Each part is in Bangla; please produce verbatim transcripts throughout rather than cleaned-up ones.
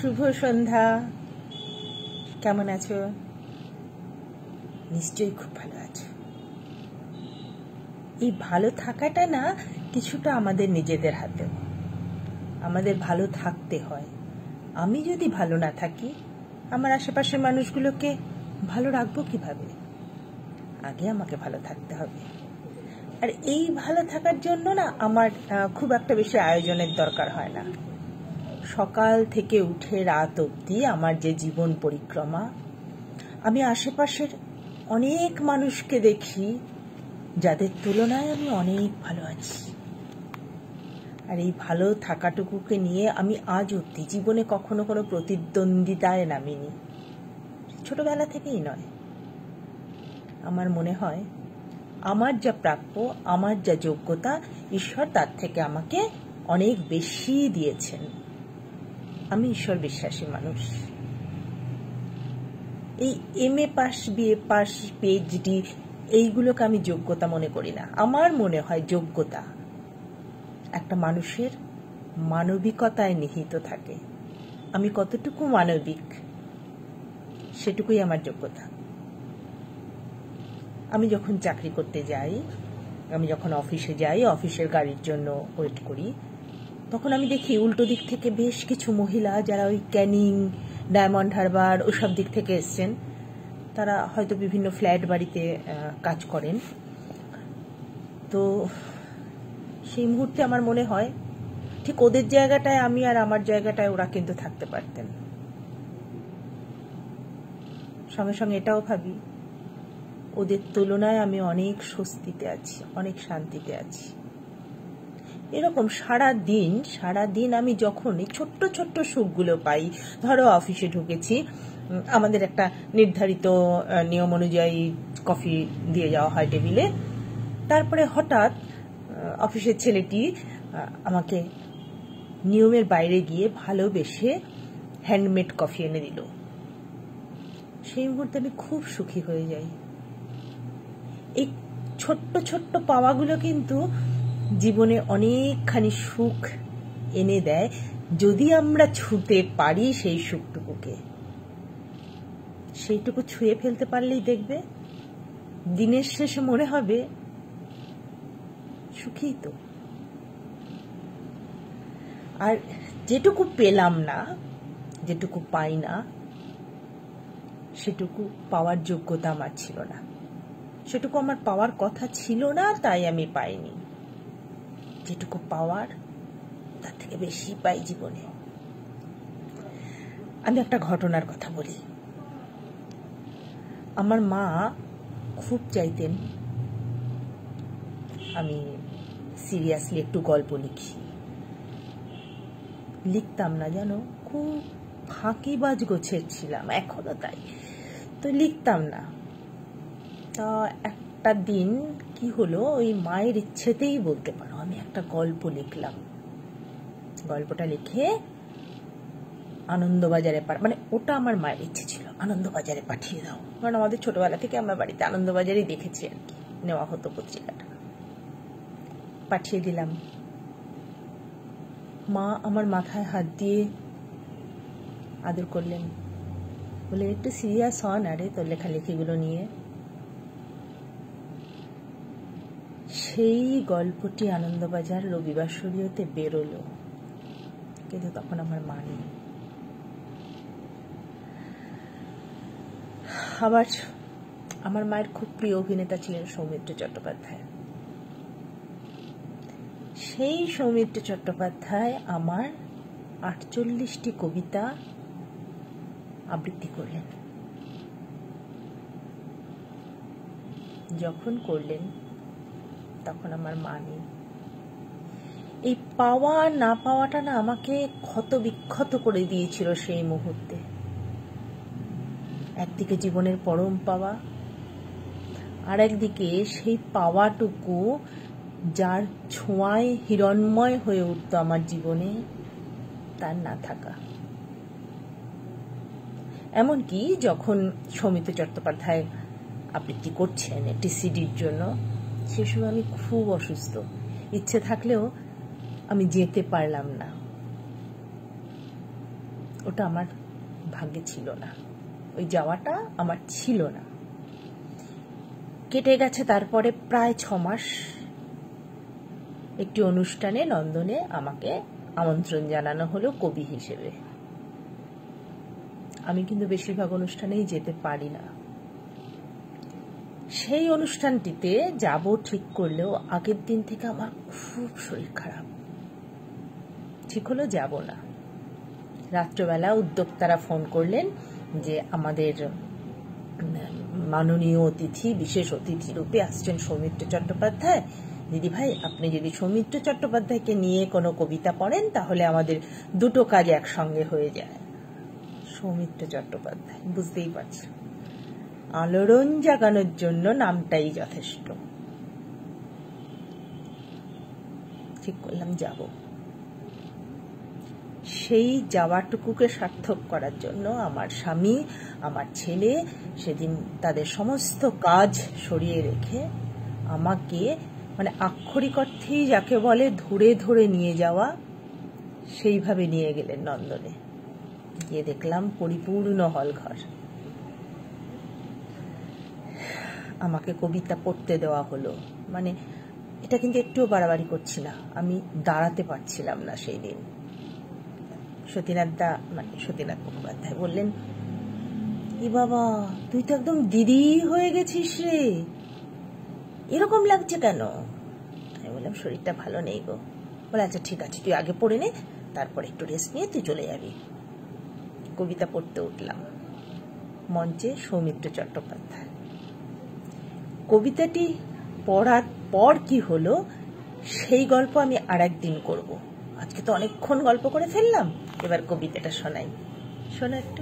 শুভ সন্ধ্যা। কেমন আছো? নিশ্চয়ই খুব ভালো আছো। এই ভালো থাকাটা না কিছুটা আমাদের নিজেদের হাতে। আমাদের ভালো থাকতে হয়। আমি যদি ভালো না থাকি, আমার আশেপাশের মানুষগুলোকে ভালো রাখবো কিভাবে? আগে আমাকে ভালো থাকতে হবে। আর এই ভালো থাকার জন্য না আমার খুব একটা বেশি আয়োজনের দরকার হয় না। সকাল থেকে উঠে রাত অবধি আমার যে জীবন পরিক্রমা, আমি আশেপাশের অনেক মানুষকে দেখি যাদের তুলনায় আমি অনেক ভালো আছি। আর এই ভালো থাকাটুকুকে নিয়ে আমি আজ অবধি জীবনে কখনো কোনো প্রতিদ্বন্দ্বিতায় নামিনি। ছোটবেলা থেকেই নয়। আমার মনে হয় আমার যা প্রাপ্য, আমার যা যোগ্যতা, ঈশ্বর তার থেকে আমাকে অনেক বেশি দিয়েছেন। আমি ঈশ্বর বিশ্বাসী মানুষ। এই M A pass, BA pass, PhD এইগুলোকে আমি যোগ্যতা মনে করি না। আমার মনে হয় যোগ্যতা একটা মানুষের মানবিকতায় নিহিত থাকে। আমি কতটুকু মানবিক, সেটুকুই আমার যোগ্যতা। আমি যখন চাকরি করতে যাই, আমি যখন অফিসে যাই, অফিসের গাড়ির জন্য ওয়েট করি, তখন আমি দেখি উল্টো দিক থেকে বেশ কিছু মহিলা যারা ওই ক্যানিং, ডায়মন্ড হারবার ওসব দিক থেকে এসছেন। তারা হয়তো বিভিন্ন ফ্ল্যাট বাড়িতে কাজ করেন। তো সেই মুহূর্তে আমার মনে হয় ঠিক ওদের জায়গাটায় আমি আর আমার জায়গাটায় ওরা কিন্তু থাকতে পারতেন। সঙ্গে সঙ্গে এটাও ভাবি ওদের তুলনায় আমি অনেক স্বস্তিতে আছি, অনেক শান্তিতে আছি। এরকম সারা দিন সারা দিন আমি যখন এই ছোট্ট ছোট্ট সুখগুলো পাই, ধরো অফিসে ঢুকেছি, আমাদের একটা নির্ধারিত নিয়ম অনুযায়ী কফি দিয়ে যাওয়া হয় টেবিলে। তারপরে হঠাৎ অফিসের ছেলেটি আমাকে নিয়মের বাইরে গিয়ে ভালোবেসে হ্যান্ডমেড কফি এনে দিল। সেই মুহূর্তে আমি খুব সুখী হয়ে যাই। এই ছোট্ট ছোট্ট পাওয়াগুলো কিন্তু জীবনে অনেকখানি সুখ এনে দেয়, যদি আমরা ছুঁতে পারি সেই সুখটুকুকে। সেইটুকু ছুঁয়ে ফেলতে পারলেই দেখবে দিনের শেষে মনে হবে সুখী তো। আর যেটুকু পেলাম না, যেটুকু পাই না, সেটুকু পাওয়ার যোগ্যতা আমার ছিল না। সেটুকু আমার পাওয়ার কথা ছিল না, তাই আমি পাইনি। যেটুকু পাওয়ার তার থেকে বেশি পাই জীবনে। আমি একটা ঘটনার কথা বলি। আমার মা খুব চাইতেন আমি সিরিয়াসলি একটু গল্প লিখি। লিখতাম না, জানো, খুব ফাঁকিবাজ গোছের ছিলাম, এখনো তাই। তো লিখতাম না। তা একটা দিন কি হলো, ওই মায়ের ইচ্ছেতেই বলতে পারো, আমি একটা গল্প লিখলাম। গল্পটা লিখে আনন্দবাজারে, মানে ওটা আমার মায়ের ইচ্ছে ছিল, আনন্দবাজারে পাঠিয়ে দাও। কারণ আমাদের ছোটবেলা থেকে আমরা বাড়িতে আনন্দবাজারেই দেখেছি আর কি, নেওয়া হতো পত্রিকাটা। পাঠিয়ে দিলাম। মা আমার মাথায় হাত দিয়ে আদর করলেন, বলে একটু সিরিয়াস হন, আরে তোর লেখালেখিগুলো নিয়ে। সেই গল্পটি আনন্দবাজার রবিবার শরীয়তে বেরোলো, কিন্তু তখন আমার মা নেই। আবার আমার মায়ের খুব প্রিয় অভিনেতা ছিলেন সৌমিত্র চট্টোপাধ্যায়। সেই সৌমিত্র চট্টোপাধ্যায় আমার আটচল্লিশটি কবিতা আবৃত্তি করলেন। যখন করলেন তখন আমার মা নেই। এই পাওয়া না পাওয়াটা না আমাকে ক্ষত বিক্ষত করে দিয়েছিল সেই মুহূর্তে। একদিকে জীবনের পরম পাওয়া, আর একদিকে সেই পাওয়াটুকু যার ছোঁয়ায় হিরণ্ময় হয়ে উঠত আমার জীবনে, তার না থাকা। এমনকি যখন সৌমিত্র চট্টোপাধ্যায় আবৃত্তি করছেন একটি সিডির জন্য, সে সময় আমি খুব অসুস্থ। ইচ্ছে থাকলেও আমি যেতে পারলাম না। ওটা আমার ভাগ্যে ছিল না, ওই যাওয়াটা আমার ছিল না। কেটে গেছে তারপরে প্রায় ছ মাস। একটি অনুষ্ঠানে নন্দনে আমাকে আমন্ত্রণ জানানো হলো কবি হিসেবে। আমি কিন্তু বেশিরভাগ অনুষ্ঠানেই যেতে পারি না। সেই অনুষ্ঠানটিতে যাব ঠিক করলেও আগের দিন থেকে আমার খুব শরীর খারাপ, ঠিক হলো যাব না। রাত্রবেলা উদ্যোক্তারা ফোন করলেন যে আমাদের মাননীয় অতিথি, বিশেষ অতিথি রূপে আসছেন সৌমিত্র চট্টোপাধ্যায়। দিদি ভাই, আপনি যদি সৌমিত্র চট্টোপাধ্যায়কে নিয়ে কোনো কবিতা পড়েন তাহলে আমাদের দুটো কাজ একসঙ্গে হয়ে যায়। সৌমিত্র চট্টোপাধ্যায়, বুঝতেই পারছি, আলোড়ন জাগানোর জন্য নামটাই যথেষ্ট। ঠিক করলাম যাব। সেই যাওয়াটুকুকে সার্থক করার জন্য আমার স্বামী, আমার ছেলে সেদিন তাদের সমস্ত কাজ সরিয়ে রেখে আমাকে, মানে আক্ষরিক অর্থেই যাকে বলে ধরে ধরে নিয়ে যাওয়া, সেইভাবে নিয়ে গেলেন নন্দনে। গিয়ে দেখলাম পরিপূর্ণ হলঘর। আমাকে কবিতা পড়তে দেওয়া হলো, মানে এটা কিন্তু একটুও বাড়াবাড়ি করছি না, আমি দাঁড়াতে পারছিলাম না সেই দিন। সতীনাথ দা, মানে সতীনাথ মুখোপাধ্যায় বললেন, এ বাবা, তুই তো একদম দিদি হয়ে গেছিস রে, এরকম লাগছে কেন? আমি বললাম, শরীরটা ভালো নেই গো। বলে, আচ্ছা ঠিক আছে, তুই আগে পড়ে নে, তারপর একটু রেস্ট নিয়ে তুই চলে যাবি। কবিতা পড়তে উঠলাম। মঞ্চে সৌমিত্র চট্টোপাধ্যায়। কবিতাটি পড়ার পর কি হলো সেই গল্প আমি আর একদিন করব। আজকে তো অনেকক্ষণ গল্প করে ফেললাম, এবার কবিতাটা শোনাই। শোনো একটু।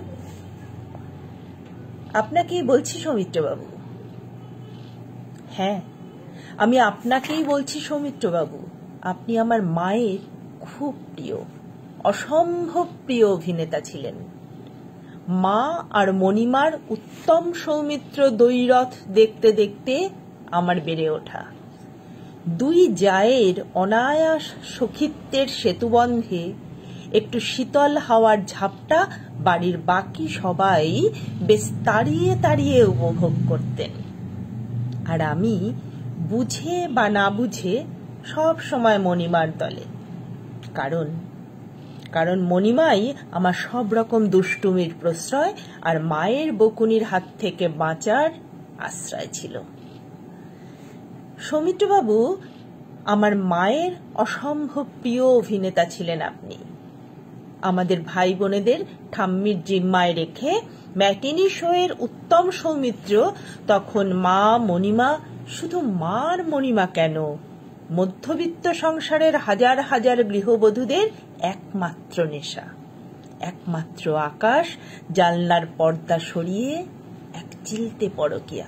আপনাকেই বলছি সৌমিত্রবাবু। হ্যাঁ, আমি আপনাকেই বলছি সৌমিত্রবাবু। আপনি আমার মায়ের খুব প্রিয়, অসম্ভব প্রিয় অভিনেতা ছিলেন। মা আর মণিমার উত্তম সৌমিত্র দ্বৈরথ দেখতে দেখতে আমার বেড়ে ওঠা। দুই জায়ের অনায়াস সখিত্বের সেতুবন্ধে একটু শীতল হাওয়ার ঝাপটা বাড়ির বাকি সবাই বেশ তাড়িয়ে তাড়িয়ে উপভোগ করতেন, আর আমি বুঝে বা না বুঝে সব সময় মণিমার দলে। কারণ কারণ মণিমাই আমার সব রকম দুষ্টুমির প্রশ্রয় আর মায়ের বকুনির হাত থেকে বাঁচার আশ্রয় ছিল। সৌমিত্রবাবু, আমার মায়ের অসম্ভব প্রিয় অভিনেতা ছিলেন আপনি। আমাদের ভাই বোনেদের ঠাম্মির জিম্মায় রেখে ম্যাটিনি শোয়ের উত্তম সৌমিত্র তখন মা মণিমা, শুধু মার মণিমা কেন, মধ্যবিত্ত সংসারের হাজার হাজার গৃহবধূদের একমাত্র নেশা, একমাত্র আকাশ, জানলার পর্দা সরিয়ে এক চিলতে পরকিয়া।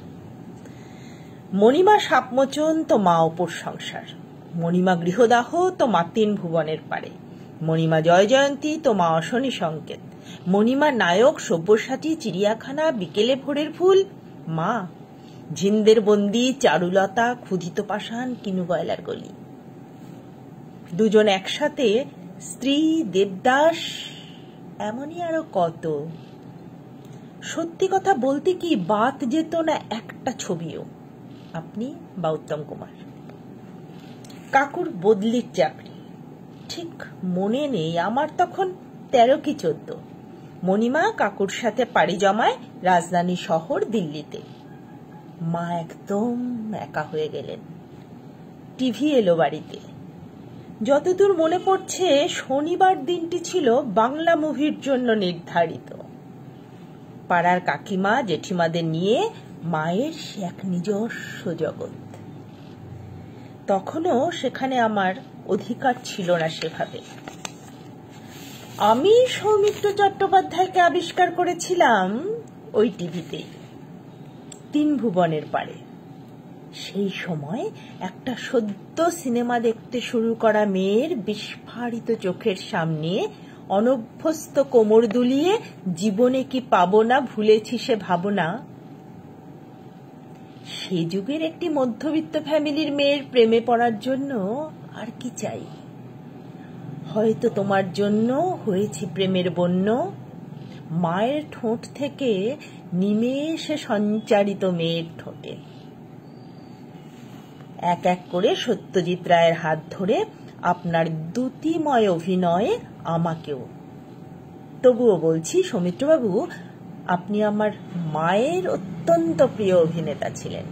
মণিমা সাপমোচন তো মা অপুর সংসার, মণিমা গৃহদাহ তো মা তিন ভুবনের পারে, মণিমা জয় জয়ন্তী তো মা অশনি সংকেত, মণিমা নায়ক সব্যসাচী চিড়িয়াখানা বিকেলে ভোরের ফুল, মা ঝিন্দের বন্দি চারুলতা ক্ষুধিত পাষাণ কিনু গয়লার গলি। দুজন একসাথে, স্ত্রী দেবদাস, এমনই আরো কত। সত্যি কথা বলতে কি বাদ যেত না একটা ছবিও, আপনি বা উত্তম কুমার। কাকুর বদলির চাকরি, ঠিক মনে নেই আমার তখন তেরো কি চোদ্দ। মণিমা কাকুর সাথে পাড়ি জমায় রাজধানী শহর দিল্লিতে। মা একদম একা হয়ে গেলেন। টিভি এলো বাড়িতে। যতদূর মনে পড়ছে শনিবার দিনটি ছিল বাংলা মুভির জন্য নির্ধারিত। পাড়ার কাকিমা জেঠিমাদের নিয়ে মায়ের সে এক নিজস্ব জগৎ। তখনও সেখানে আমার অধিকার ছিল না সেভাবে। আমি সৌমিত্র চট্টোপাধ্যায়কে আবিষ্কার করেছিলাম ওই টিভিতেই, তিন ভুবনের পারে। সেই সময় একটা সদ্য সিনেমা দেখতে শুরু করা মেয়ের বিস্ফারিত চোখের সামনে অনভ্যস্ত কোমর দুলিয়ে জীবনে কি পাবো না ভুলেছি সে ভাবনা, সে যুগের একটি মধ্যবিত্ত ফ্যামিলির মেয়ের প্রেমে পড়ার জন্য আর কি চাই। হয়তো তোমার জন্য হয়েছি প্রেমের বন্য, মায়ের ঠোঁট থেকে নিমেষে সঞ্চারিত মেয়ের ঠোঁটে। এক এক করে সত্যজিৎ রায়ের হাত ধরে আপনার দ্যুতিময় অভিনয়ে আমাকেও। তবুও বলছি সৌমিত্রবাবু, আপনি আমার মায়ের অত্যন্ত প্রিয় অভিনেতা ছিলেন।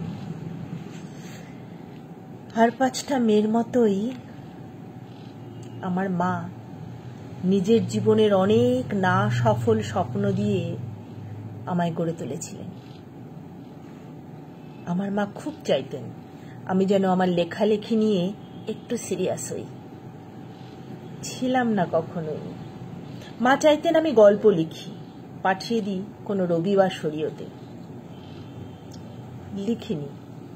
আর পাঁচটা মেয়ের মতোই আমার মা নিজের জীবনের অনেক না সফল স্বপ্ন দিয়ে আমায় গড়ে তুলেছিলেন। আমার মা খুব চাইতেন আমি যেন আমার লেখালেখি নিয়ে একটু সিরিয়াস হই। ছিলাম না কখনোই। মা চাইতেন আমি গল্প লিখি, পাঠিয়ে দিই কোনো রবিবার শরীয়তে। লিখিনি।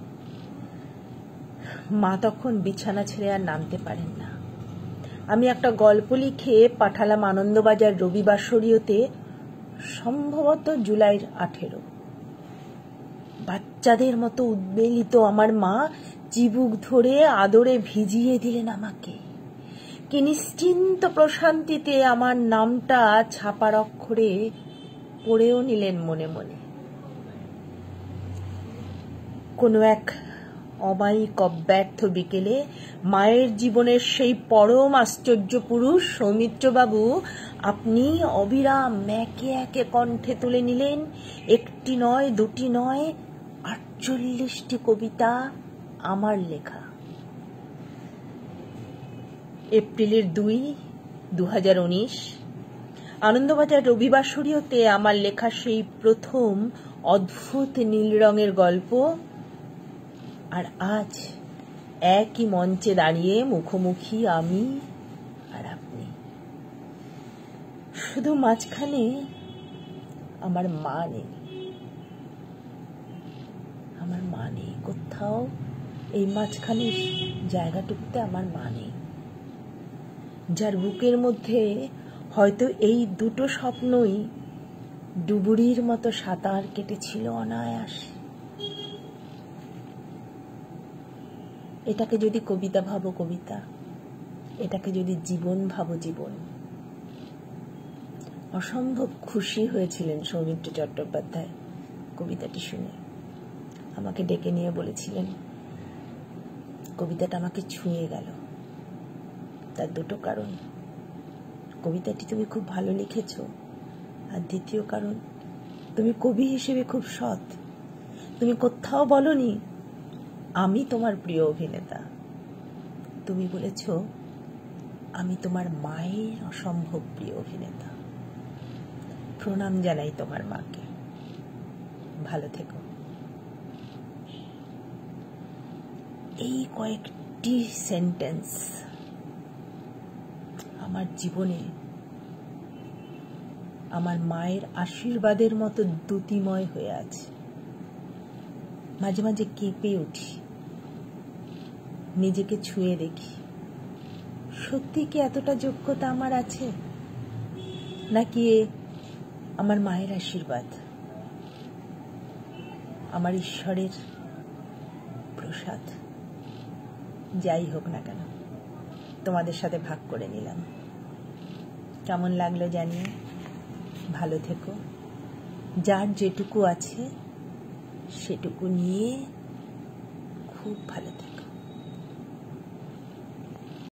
মা তখন বিছানা ছেড়ে আর নামতে পারেন না। আমি একটা গল্প লিখে পাঠালাম আনন্দবাজার রবিবার শরীয়তে, সম্ভবত জুলাইয়ের আঠেরো। বাচ্চাদের মতো উদ্বেলিত আমার মা চিবুক ধরে আদরে ভিজিয়ে দিলেন আমাকে। কি নিশ্চিন্ত প্রশান্তিতে আমার নামটা ছাপার অক্ষরে পড়েও নিলেন মনে মনে। কোনো এক অমায়িক অব্যর্থ বিকেলে মায়ের জীবনের সেই পরম আশ্চর্য পুরুষ সৌমিত্রবাবু আপনি অবিরাম একে একে কণ্ঠে তুলে নিলেন একটি নয়, দুটি নয়, আটচল্লিশটি কবিতা আমার লেখা। এপ্রিলের দুই দু হাজার উনিশ আনন্দবাজার রবিবার শরীয়তে আমার লেখা সেই প্রথম অদ্ভুত নীল রঙের গল্প। আর আজ একই মঞ্চে দাঁড়িয়ে মুখোমুখি আমি আর আপনি। শুধু মাঝখানে আমার মা নেই। আমার মা নেই কোথাও, এই মাঝখানের জায়গাটুকুতে আমার মা নেই, যার বুকের মধ্যে হয়তো এই দুটো স্বপ্নই ডুবুরির মতো সাঁতার কেটেছিল অনায়াসে। এটাকে যদি কবিতা ভাবো কবিতা, এটাকে যদি জীবন ভাবো জীবন। অসম্ভব খুশি হয়েছিলেন সৌমিত্র চট্টোপাধ্যায় কবিতাটি শুনে। আমাকে ডেকে নিয়ে বলেছিলেন কবিতাটা আমাকে ছুঁয়ে গেল। তার দুটো কারণ, কবিতাটি তুমি খুব ভালো লিখেছ, আর দ্বিতীয় কারণ তুমি কবি হিসেবে খুব সৎ। তুমি কোথাও বলনি আমি তোমার প্রিয় অভিনেতা, তুমি বলেছ আমি তোমার মায়ের অসম্ভব প্রিয় অভিনেতা। প্রণাম জানাই তোমার মাকে। ভালো থেকো। এই কয়েকটি সেন্টেন্স আমার জীবনে আমার মায়ের আশীর্বাদের মতো দ্যুতিময় হয়ে আছে। মাঝে মাঝে কেঁপে উঠি, নিজেকে ছুঁয়ে দেখি, সত্যি কি এতটা যোগ্যতা আমার আছে, নাকি আমার মায়ের আশীর্বাদ, আমার ঈশ্বরের প্রসাদ। যাই হোক না কেন, তোমাদের সাথে ভাগ করে নিলাম। কেমন লাগলো জানিয়ে। ভালো থেকো। যার যেটুকু আছে সেটুকু নিয়ে খুব ভালো থেকো।